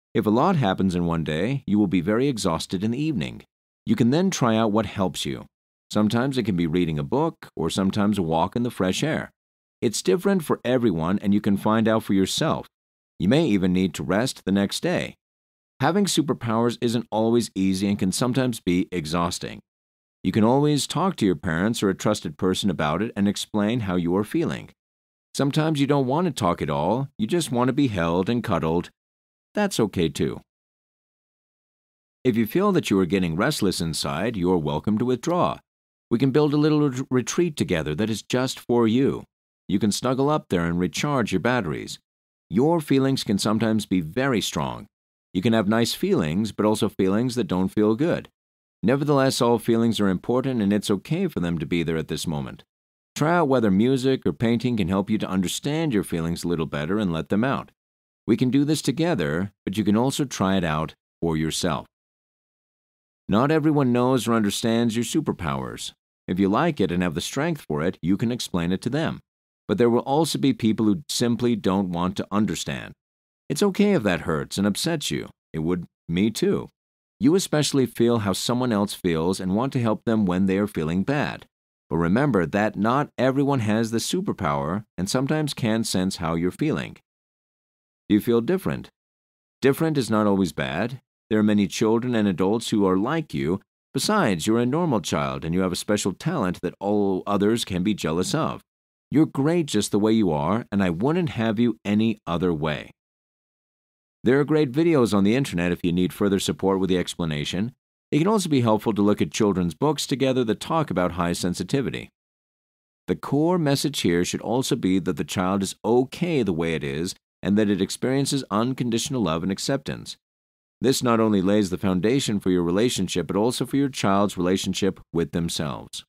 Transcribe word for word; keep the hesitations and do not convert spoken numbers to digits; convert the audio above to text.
If a lot happens in one day, you will be very exhausted in the evening. You can then try out what helps you. Sometimes it can be reading a book, or sometimes a walk in the fresh air. It's different for everyone, and you can find out for yourself. You may even need to rest the next day. Having superpowers isn't always easy and can sometimes be exhausting. You can always talk to your parents or a trusted person about it and explain how you are feeling. Sometimes you don't want to talk at all, you just want to be held and cuddled. That's okay too. If you feel that you are getting restless inside, you are welcome to withdraw. We can build a little ret- retreat together that is just for you. You can snuggle up there and recharge your batteries. Your feelings can sometimes be very strong. You can have nice feelings, but also feelings that don't feel good. Nevertheless, all feelings are important and it's okay for them to be there at this moment. Try out whether music or painting can help you to understand your feelings a little better and let them out. We can do this together, but you can also try it out for yourself. Not everyone knows or understands your superpowers. If you like it and have the strength for it, you can explain it to them. But there will also be people who simply don't want to understand. It's okay if that hurts and upsets you. It would me too. You especially feel how someone else feels and want to help them when they are feeling bad. But remember that not everyone has the superpower and sometimes can sense how you're feeling. Do you feel different? Different is not always bad. There are many children and adults who are like you. Besides, you're a normal child and you have a special talent that all others can be jealous of. You're great just the way you are, and I wouldn't have you any other way. There are great videos on the internet if you need further support with the explanation. It can also be helpful to look at children's books together that talk about high sensitivity. The core message here should also be that the child is okay the way it is and that it experiences unconditional love and acceptance. This not only lays the foundation for your relationship, but also for your child's relationship with themselves.